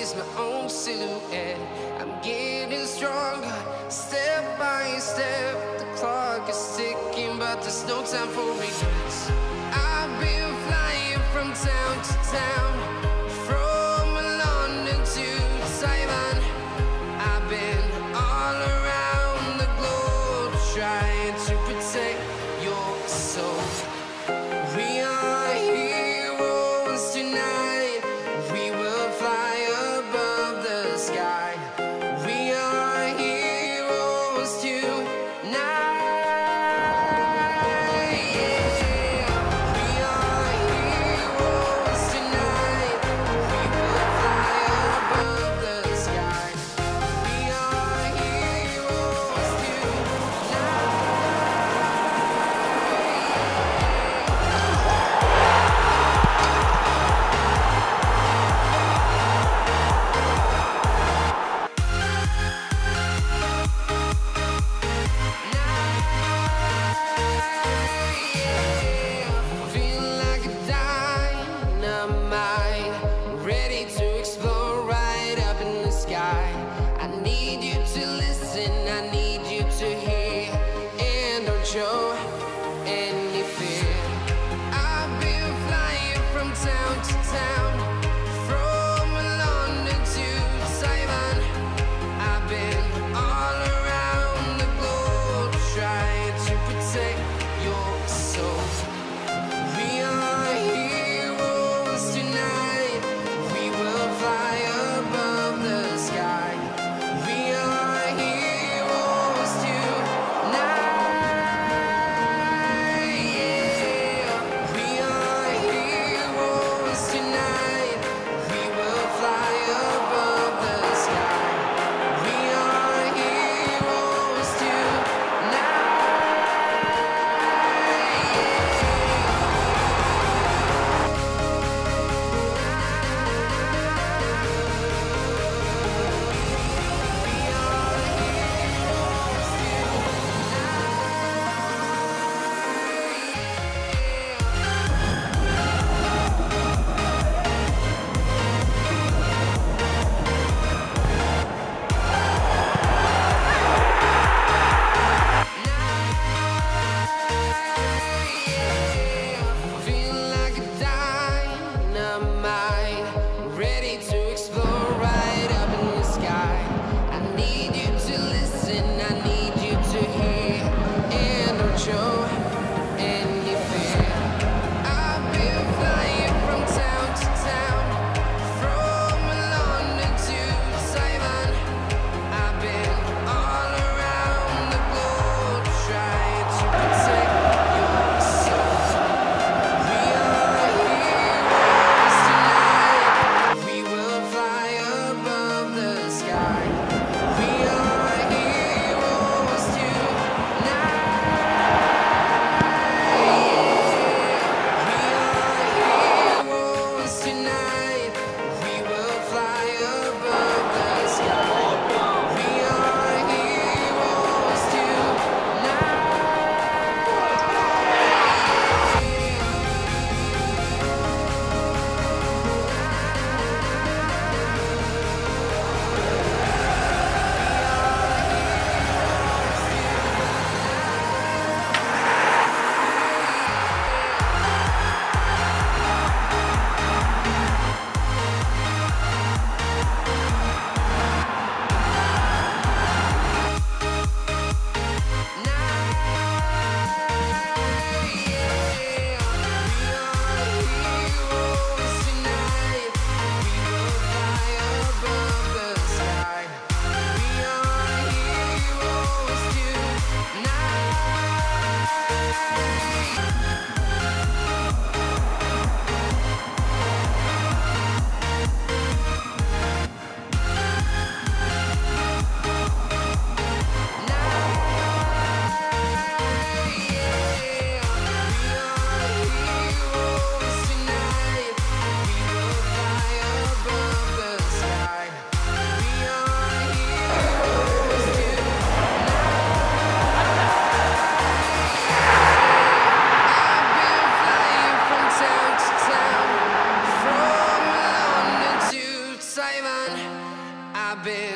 is my own silhouette. I'm getting stronger, step by step. The clock is ticking, but there's no time for regrets. I've been flying from town to town, from London to Taiwan. I've been all around the globe trying to protect your soul. We are heroes tonight. We will fly above the sky. We are heroes tonight. Yeah. We are heroes tonight. We will fly above the sky. We are heroes feel like a dynamite, ready to explode right up in the sky. I need you to listen, I need you to hear, and don't show any fear. I've been flying from town to town, from London to Taiwan. I've been all around the globe trying to protect your soul. We are heroes tonight. We will fly above the sky. We are heroes.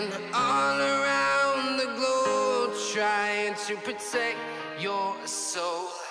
been all around the globe trying to protect your soul.